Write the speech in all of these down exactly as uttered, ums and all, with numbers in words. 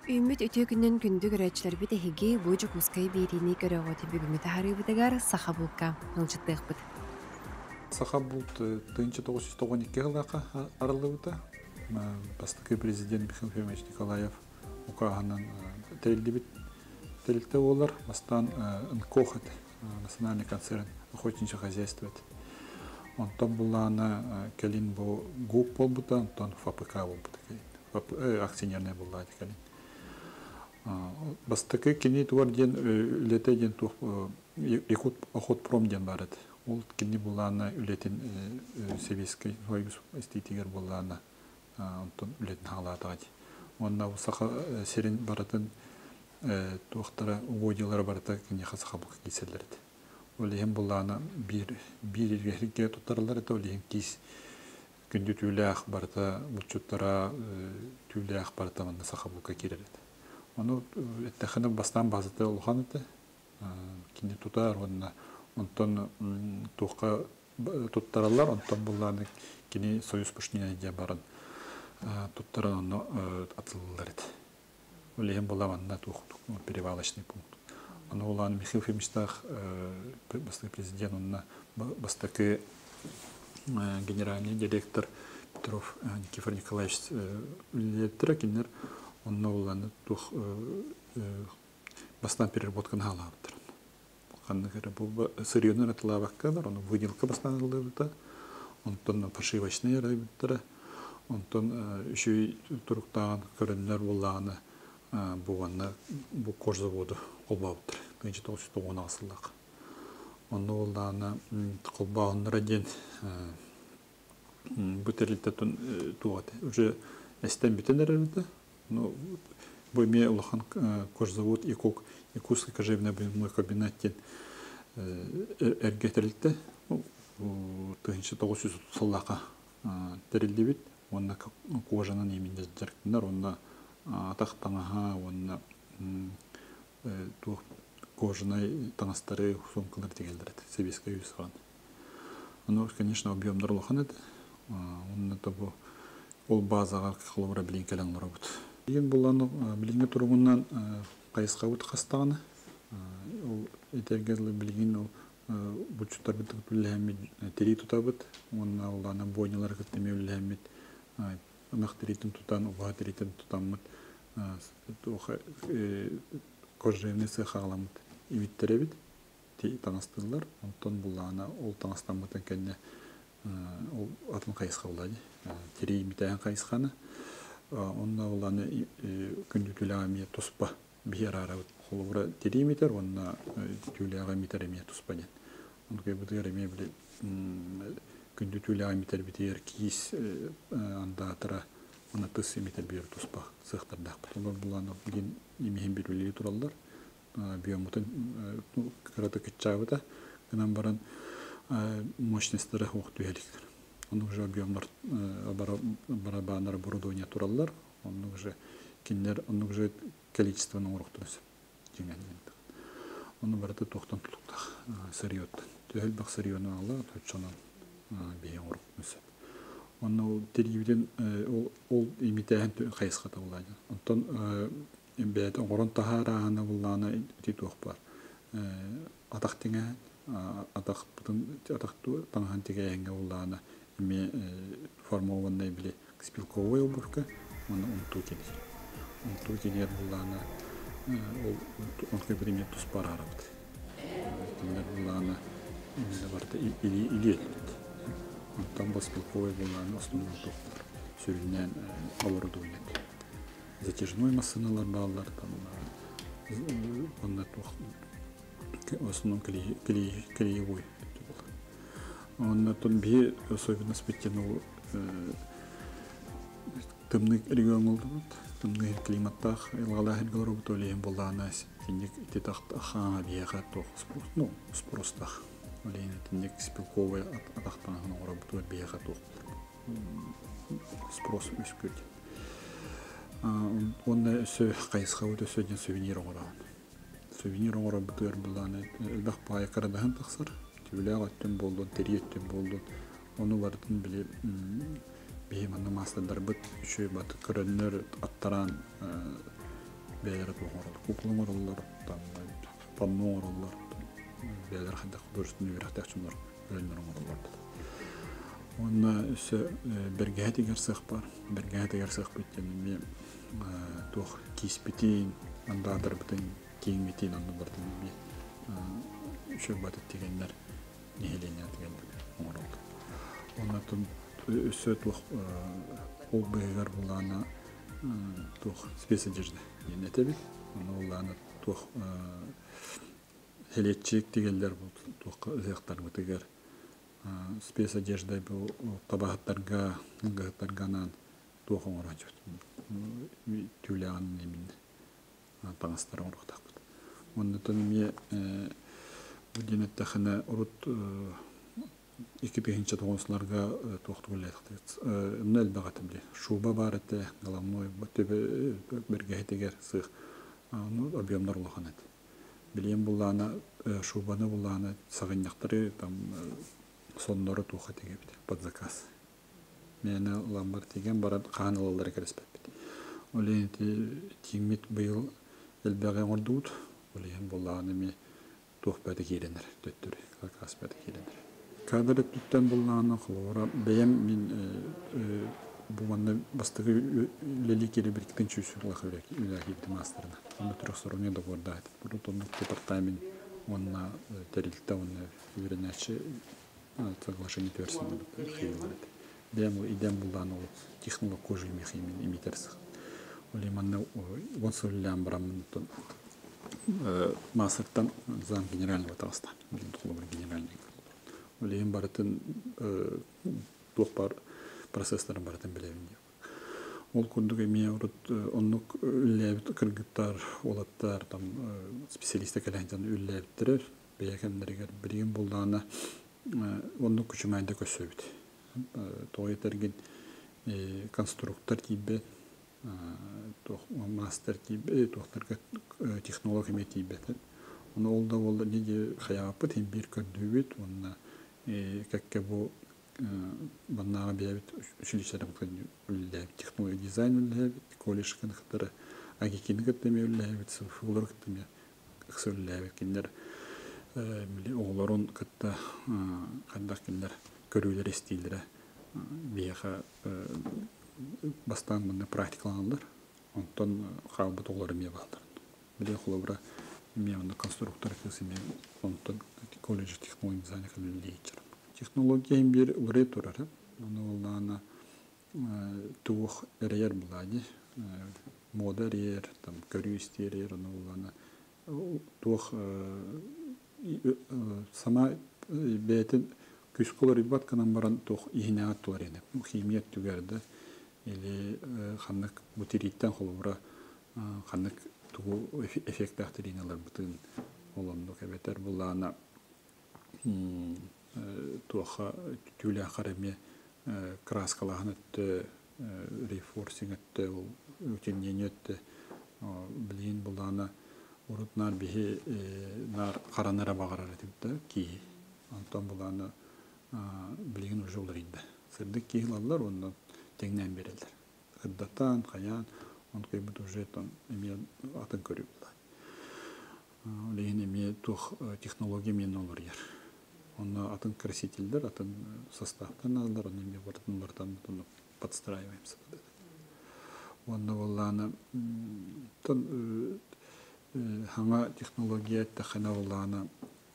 Үміт өте күннен күнді көрәтчілер біт әхеге бұжы құскай беріне көріғоты бүгіміті хары бұдығар саха бұлка ұлжыттық бұд. Саха бұлт тысяча девятьсот тоғыз жылға арылыбыта. Бастықы президент Михаил Федорович Николаев ұқағанын тәрелді біт тәрелді олар. Бастан НКОХ, Национальный концерн охотничьего хозяйства. Онтан бұланы кәлін бұл ГУП бол бұта, онтан ФАПК бол бұта. Акционерный бұллады кәлін. Бастықы кені туар ден үлеті ден Якут охотпром ден барады. Ол кені бұланы үлетін Советский Союз эстетигер бұланы үлетін халатыға. Онна ұсақа серен баратын туақтары угодилары барыта кені қасақа бұқы кейселерді. Олеген бұланы бір ергерге тұттарылар еті олеген кейс күнді түйілі ақ барыта бұлчуттара түйілі ақ барыта маңна сақа бұқы керереді. Оны әттіқіні бастан базыты олған еті. Кені тұтар, онтан туққа тұттаралар, онтан бұланы кені Союз пүшнен әйде барын тұттары оны атылылар еді. Олеген бұла ванна туқ перевалочный пункт. Оны оланы Михаил Фемичтах, бастығы президент, онына бастығы генеральный директор Петров Никифор Николаевич үлелеттірі кенер, онына оланы туқ бастан переработканы халауыдыр. Бұл сырьёнын атыла баққадар, оны выделка бастан алыбыда, онтан пошивочный райбыттары, онтан үші тұрықтаған көрінлер болағаны бұғанна бұл кож заводы қолбауыдыр. тысяча девятьсот он асылық. Оны олағаны қолбауынлар әден бұтерлітетін туғады. Уже әстен бітен әрілді. Бойме улахан кожзавод Якутский кожевный объемной комбинаттен әргетірілді. тысяча девятьсот саллаға тәрілді бит. Онна кожанын емінде жарықтындар. Онна атақ таңаға, онна кожанай таңастары сомкалар дегелдірді. Советский Союз ған. Оны, конечно, объемдар улахан еді. Онна табы ол базаға қылыбыра білен кәліңлері бұд. Ең бұланы білінгі тұрғыннан қайысқа өті қастағаны. Ол етергерлі білген бұлчуттар бұд үлі тері тұта бұд. Онына оланы бойнылар күттеме үлі әмет. Нақ теретін тұтан, ұға теретін тұтан мұд. Кожжевіне сыға ғаламыд. Ивиттері бід. Таңастығылар. Онтан бұланы ол таңастан бұтын кәне атын қайысқа олады. Тері емітайын қайысқаны. Онна оланы күнді түліға мие тұспа бейер арауыд. Қолуыра тері емітер, онна түліға емітер емие тұспа ден. Онға бұдығыр емие білі күнді түліға емітер бітер кейіс анда атыра оны тұс емітер бейер тұспа сықтардақ. Олар бұланы білген емейін бір өлі тұралар. Биомутын қыраты күтчауыда. Гынан баран мощностары оқты әліктір. Оның уже объемлар барабанар оборудования тураллар, оның уже кенлер, оның уже количествоның ұрықтырысы жеңәлінді. Оны барады тоқтан тұлықтақ сырьет. Түйел бақ сырьетінің ала, төтшанан бейін ұрықтырысы. Оны теребеден ол емитәйін қайысқа табылайды. Онтан бәді оңырын тахара ана бұлланы өтет оқ бар. Атақ теңән, атақ таңған тегәйінге бұлланы ими формованная были спилковая обувка, она унту кенер. Унту кенер была он как бы имеет туспара работы. Кенер была она варта или или он там был спилковая была на основном доктор. Сюринен оборудование. Затяжной машиналар баллар там он на тух в основном клей клей клеевой. Он на том бе особенно спектенул темный регион был, темный климатах, илгалахин говорю, то ли им была нас, тенек тетах аха бега то спрос, ну спростах, олень тенек спилковый атахтан на работу бега то спрос искать. Он все кайсхау то сегодня сувенир оран, сувенир оран бутер была на элбах пая карадахан тахсар. Тюлеға түн болдun, тери түн болдun. Оны бардын біле бейманны масылдар бұд, үші баты көрінлер аттаран бәлер туғырылар, куклың орылар, панның орылар, бәлер қайда художественный верақтақ чүнлар, өлінлер орылар. Онна өсі бірге әтегер сық бар, бірге әтегер сық бүттені мен туқ кейіспетейін, анда адыр бұтын кейінметейін анда бардың мен үші батып дегендер нехелене дегендер орылды. Онна тұн өсі туқ ол бұйығар бұланы тух спец одежды ен этебит. Оны уланы тух хелетчик дегелер бул тух зыяктар бутыгер спец одежда бу табахаттарга гаттарганан тух оңорачыт. Тюлян немин таңастар орохтак. Оны төнме будинеттахына урут iki birinci toğunsularga toxtuğulaydıqdı. Onu elbağatı bile. Şuba var ete, galamnoy, birge heteger sığ. Onu obiyomlar olağan eti. Bileyim bullağına, şubanı bullağına sağınyaqtары sonları toğu heteger bide. Под заказ. Mene lambar tegen barad qağın alalları kerespet bide. Oleyin tiyimit bıyıl elbağın orduğut. Oleyin bullağını me toğ bade kelenir. Döttürü. Kalkas bade kelenir. Kadar tütten bulunanı kılığıra beyem min bu manna bastığı leli kere bir kitin çözülüğü ülaki bir masterına. Onu türk sorunu da buradaydı. Burada onun departamen onunla terillikte onunla öğrenişi соглашение тверсinde хейвалады. Бeyem o idem bulunanı o texnolog kojil mehimin imitersi. Öyle manna on söylenen bramın masterdan zam generalni vatastan. Bildiğim generalni. Олейін барытын тоқ бар процесстарын барытын білевін деп. Ол күндік еме ұрыт онық үлләбіт кіргіттар, олаттар, специалисті кәләңден үлләбіттірер. Бейекендерігер бірген болдағына онық күшімайында көсөбіт. Тоғы етерген конструктор кейбет, мастер кейбет, тоқтарға технолог еме кейбет. Оны олда олда неге қаяпыт, ең бір көрдует, онына как бу баннага бебит училищелер үлләбит, технология дизайн үлләбит, колледж кынықтары, агекинік өттеме үлләбит, сылфылыр өттеме ұқсы үлләбит, кендер оғыларын күтті қандақ кендер көрулер естейлері бейіға бастан мұнды практикаланылар, онтан қабыт оғылары ме балдар. Біле құлы мен оны конструктор кесіме онтан колледж технология дизайны кылылыйчыр. Технология бир үрет турар. Оны олана тух эрер булади. Мода эрер, там көрүстер эрер, оны олана тух сама бетин күсколор ибат канан баран тух ихинеат туарене. Химия түгәрдә или ханнык бутериттен холбура ханнык тугу эффекттах тириналар бутын оламдык эбетер булана туха тюля хараме краскалаһын өттө рефорсинг өттө үтеннен өттө билин булана урутнар бихи нар каранара багарар этипте ки антон булана билин уже уларында сырдык киһилаллар ондан теңнен берелер хыддатан каян он кайбыт уже там имеет атын көрүп булай лейн имеет тух технология мен олар ер. Он атын красителдер, атын составтан алдар, он имеет бартын бартан подстраиваемся. Он воллана тон ханга технология тахана воллана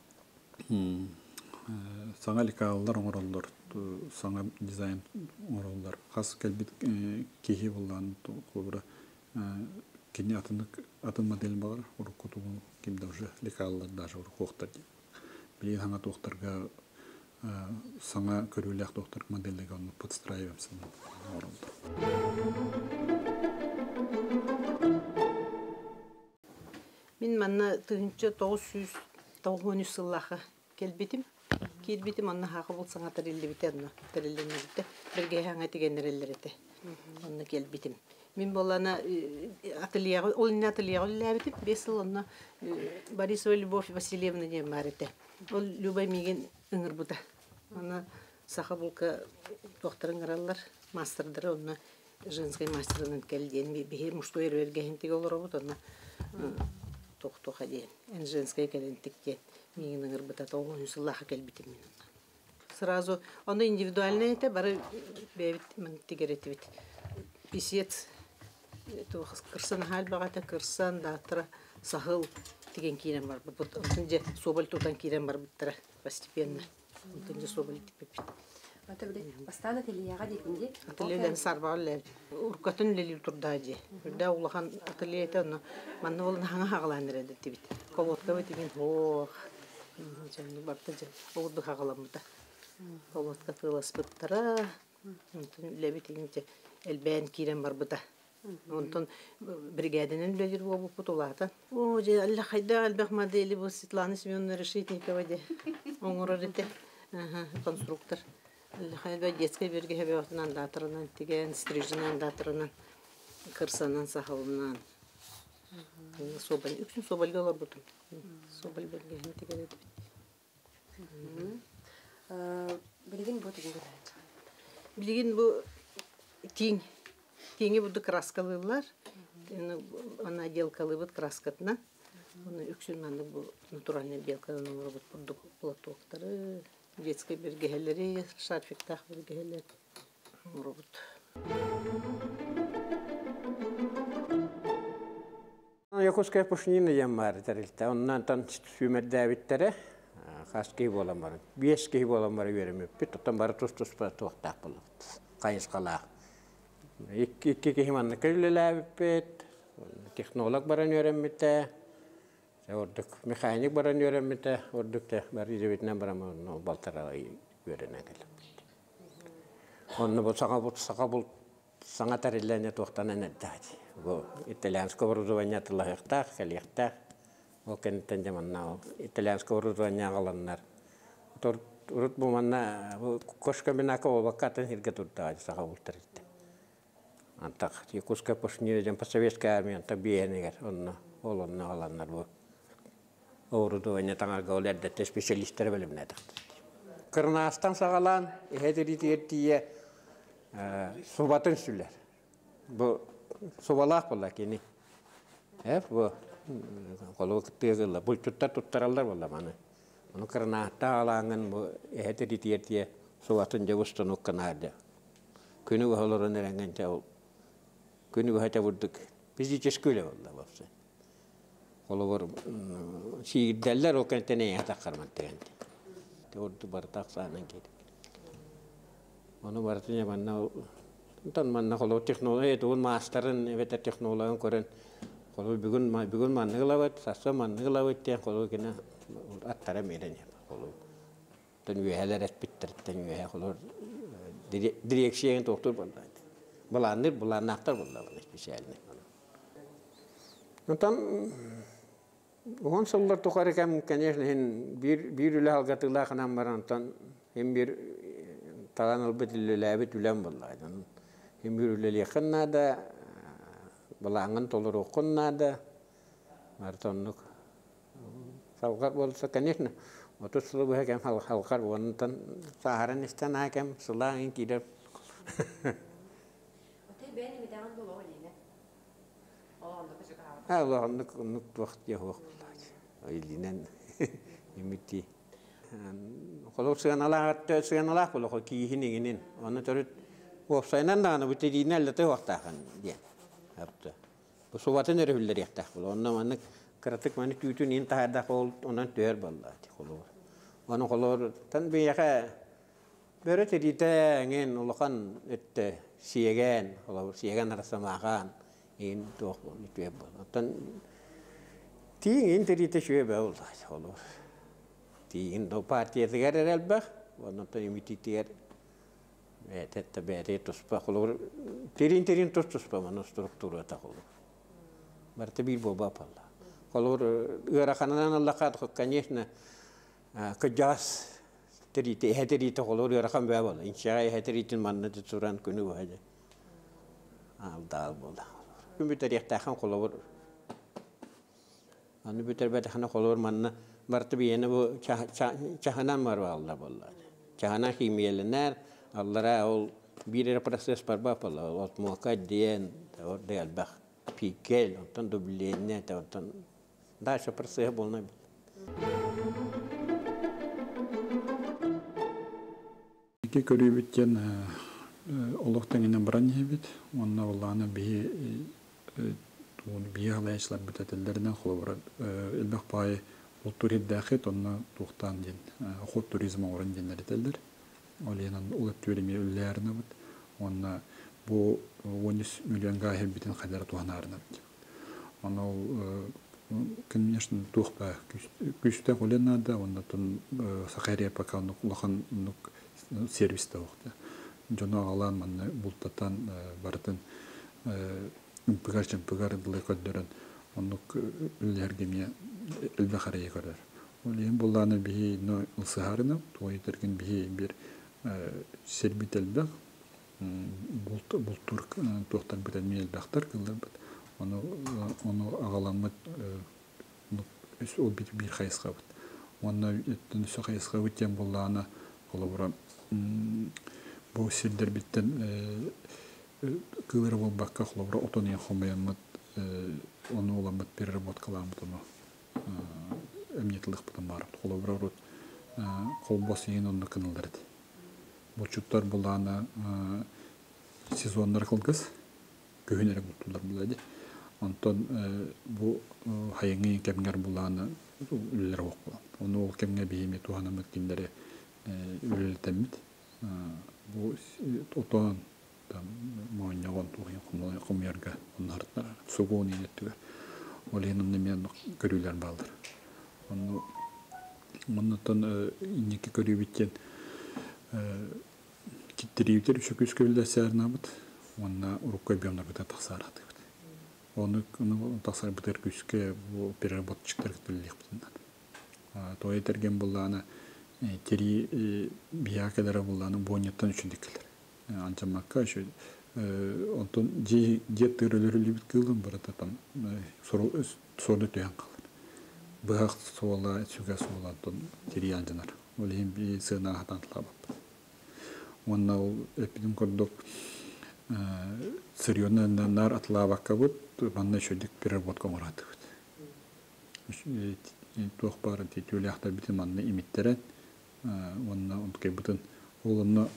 саңа ликаллар оңороллар, саңа дизайн оңороллар. Хас келбит кихи воллана клубра кини атынык атын модель бар, урукуту кимде уже ликаллар даже урукохтар. Билин ханга тохтарга саңа көрүләк тохтар модельдеге аны подстраиваемся. Мен манна тыгынча тогуз жүз тогуз сыллахы келбетим. Келбетим анна хакы болсаң атырылды битен, тириллене битте. Бирге ханга тигеннерлер эте. Анна келбетим. Мен болана ательеге, ол не ательеге ләбитим. бес жыл анна Борисова Любовь Васильевна не бар эте. Ол Любай миген ыңыр бута. Ана саха булка докторың аралар, мастердары онна женской мастерынан келден бихи мужской эргехинтиг олоробут онна тохтоха ден. Эн женской келентикке мигин ырбыта тоғонусы лаха келбитим мен. Сразу оно индивидуальное это бары бевит мен тигеретибит. Писец то кырсан хал багата кырсан датра сахыл тиген кирен бар. Вот онтунже соболь тутан кирен бар биттера постепенно. Онтунже соболь типит. Ата биле бастана телияга дикинде. Ателелен сарбаллер. Уркатын лели турдажи. Үрдә улахан ателете аны манны болын хаңа хагаландыр эди тибит. Колотка битиген хох. Жаны бартыжы. Олду хагаламыта. Колотка тылас биттера. Онтун лебитигинче элбен кирен бар быта. Онтон бригадинен лелер болуп бутулата. О, же Алла хайда албах модели бу Светлана Семеновна Решетникова де. Оңорорите. Ага, конструктор. Хайда детский берге хебеотынан датырынан тиген стрижинан датырынан кырсанан сахалынан. Соболь, үксүн собольга олар бутун. Соболь берге тиген эди. Э, билген бу тиген. Билген бу тиң. Тиңи буду краскалылар. Она отделкалы бут краскатна. Оны үксүн маны бу натуральный белкадан олар бут бурдук платоктары. Детской бергелери, шарфиктах бергелер. Робот. Якуская пушнина яммар тарилта. Оннан тан сүймердәвиттере хаски боламар. Бески боламар вереме. Питтан бар тустус па тохтак булат. Кайыскала. Икки икки кеман келлеләбет. Технолог баран өреммите. Orada mekanik baran öğrenmede, orada var izleyiciler baran o baltarayı öğrenen gelip. Onu bu sana bu sana bu sana tarihlerine tohtanan edildi. Bu İtalyansko obrazovanya tılahıkta, kaliyakta. O kentten zamanla İtalyansko obrazovanya alanlar. Tor urut bu manna bu koşka binaka o vakatın hirgeturda sana bu tarihte. Antak Yakuska poşniye jam Sovetska armiyan tabiye neger onu olanlar alanlar bu. Orada tanga gaulerde spesialistler bölümüne taktı. Kırnastan sağalan, ehederi diye sobatın süller. Bu sobalak bolla kini. Hep bu kalau ketiga bulcutta tuttarallar bolla mana. Onu kırnasta alangan bu ehederi diye diye sobatın javustan okkanarda. Günü bahaların erengen çav. Günü bahata vurduk. Bizi çesküle bolla bapsa. Kalau ber si dalar o kentene ya takar mantegan. Teordu bertak sana gitu. Onu berarti mana, entan mana kalau teknologi itu masteran evita teknologi koren. Kalau bigun bigun mana gelawat, sasa mana gelawat ya kalau kena atara merenya. Kalau ten yuhalar respitter ten yuhal kalau direksiyen doktor benda. Belanir belan naktar benda spesialnya. Entan он сыллар тухары кем, конечно, бир бир үле алгатыла ханам барантан, hem bir talan albet lelebet ulan vallahi. Hem bir үле yakınna da balangan tolur okunna da martonluk. Savgar bolsa конечно, otuz sılı bu hem hal halkar ondan saharan istan hakem sılağın kidep. Otel beni mi devam dolu olayım. Allah'ım da kaçık hava. Allah'ım nuk nuk vakti ya vakti. Ailinan imiti. Kalau seanalah seanalah kalau kaki ini ini, anu terus website-nya anda anu betul ini ada tuh waktu kan dia. Apa? Pesawatnya ada hulu dia tak. Kalau anu mana keratik mana tujuh ini entah ada kalau anu tuher bala. Kalau anu kalau tan biasa berarti dia ingin ulakan itu siagan kalau siagan rasa makan ini tuh itu ya bala. Tan Tiingin terite şöyle oldu olur. Tiingin o partiye tegar elbah, onu da imititiyer. Ve tette beri tospa olur. Terin terin tos tospa manu struktura ta olur. Berarti bir boba palla. Olur ırakananan Allah kat kanyesna kejas terite heterite olur ırakan bebal. İnşallah heteritin manna tuturan kunu bahaja. Al dal bola. Kümüter yaktahan olur. Anu betul betul hana kolor mana berarti biasa bu cah cah cahanan marwal Allah Allah. Cahana kimiyelener Allah raul бирер процесс парба пала от мока ден от делбах пикел оттан дубление та оттан дальше процесс болна. Ики көрүбүттен олоқтан инен баран ебит, онна оланы бии бии алайшылар бүтәтелерінен қолы элбек бай ултур хиддәхет, онна туқтан ден, охот туризма орын денлер етелдер. Олейнан улы түріме үлләріні бұд, онна бұ он үч миллионға хеббитін қайдары туғанарына бұд. Онна ол, конечно, туқпа күшті қоленады, онна тұн сақайрия пока ұлақан сервисті оқты. Жоно ағалан манны бұлтатан бартын үмпігарчын пігар дылы көддерін онық үллергеме үлбі қарайы көрер. Ол ең бұлланы бейі ұлсығарына, туғай тәрген бейі бір сербит әлбәқ, бұлтур тоқтар бітен мен әлбәқтар кылдар біт. Оны ағаланмыд ол бір қайысқа біт. Оны үсі қайысқа өттен бұлланы қолы бұра бұл сілдер біттен кылыры бол баққа құлабыра отон ең қомаянмыд, оны оламыд переработ қаламыд, оны әмнетілік бұтын барып. Құлабыра ұрыд қол бос ең онны кынылдырды. Бұл чуттар бұланы сезонлар қылғыз, көхінері бұлтулар бұлайды. Онтон бұл хайыңы кәмгер бұланы үлілер оқ бұлан. Оны ол кәмге бейеме туғанамыд кендері үлілі тәммет. Бұл отон мойнағын туғын құмерге ұнғырттар, сұғуын енеттігі. Ол енімді мен көрілер балдыр. Оннаттан инекі көрі біттен киттериютер үші күш көлі сәрін абыд, онна ұрыққа бүйомдар бұта тақсар аты бұд. Оны тақсар бұтыр күшке переработчықтар күтілік бұдындан. Той етерген бұлланы тери биякелері бұлланы бойнеттан үшіндік келер. Анчамакка еще онтон же тырылырылы бит кылын барата там сорды түйен қалыр. Бұғақ соғала, сүге соғала тон тери анжанар. Ол ең бей сығына ақтан тылабап. Онна ол эпидем көрдік сырьоны нар атылабаққа бұд, манна шөдік переработка мұраты бұд. Тоқ бары тетеулі ақтар бітін манна имиттерен, онна онтқай бұтын олынна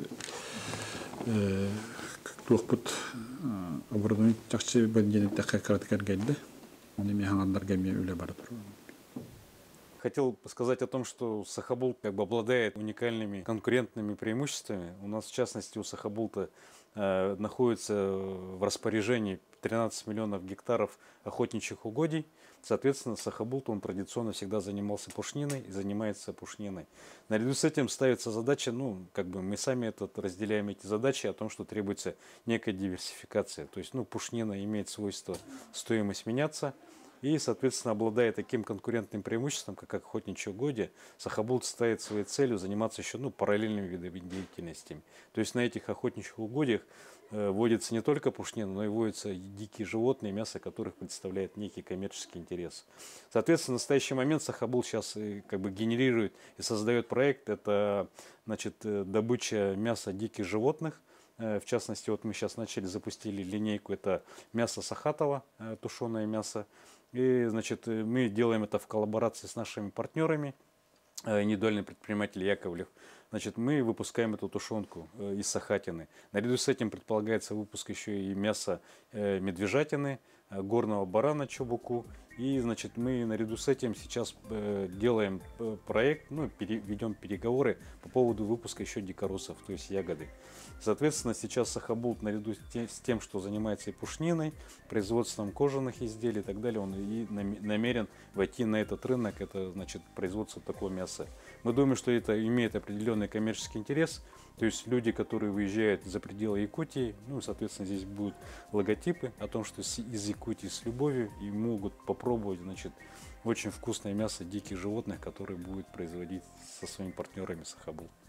туақпыт оборудование жақсы бәлгенетті қайқаратықар келді. Оны мен хаңандар кәме өлі бары тұру. Хотел сказать о том, что Сахабул как бы обладает уникальными конкурентными преимуществами. У нас, в частности, у Сахабулта э, находится в распоряжении тринадцать миллионов гектаров охотничьих угодий. Соответственно, Сахабулт, он традиционно всегда занимался пушниной и занимается пушниной. Наряду с этим ставится задача, ну, как бы мы сами этот, разделяем эти задачи о том, что требуется некая диверсификация. То есть, ну, пушнина имеет свойство стоимость меняться. И, соответственно, обладая таким конкурентным преимуществом, как охотничье угодье, Сахабулт ставит своей целью заниматься еще ну, параллельными видами деятельности. То есть на этих охотничьих угодьях э, водится не только пушнина, но и водятся дикие животные, мясо которых представляет некий коммерческий интерес. Соответственно, в настоящий момент Сахабулт сейчас э, как бы генерирует и создает проект. Это значит, э, добыча мяса диких животных. В частности, вот мы сейчас начали, запустили линейку, это мясо Сахатова, тушеное мясо. И, значит, мы делаем это в коллаборации с нашими партнерами, индивидуальный предприниматель Яковлев. Значит, мы выпускаем эту тушенку из сахатины. Наряду с этим предполагается выпуск еще и мяса медвежатины, горного барана чобуку. И, значит, мы наряду с этим сейчас делаем проект, ну, ведем переговоры по поводу выпуска еще дикоросов, то есть ягоды. Соответственно, сейчас Сахабулт наряду с тем, что занимается и пушниной, производством кожаных изделий и так далее, он и намерен войти на этот рынок, это, значит, производство такого мяса. Мы думаем, что это имеет определенный коммерческий интерес. То есть люди, которые выезжают за пределы Якутии, ну, соответственно, здесь будут логотипы о том, что из Якутии с любовью и могут попробовать, значит, очень вкусное мясо диких животных, которые будет производить со своими партнерами Сахабулт.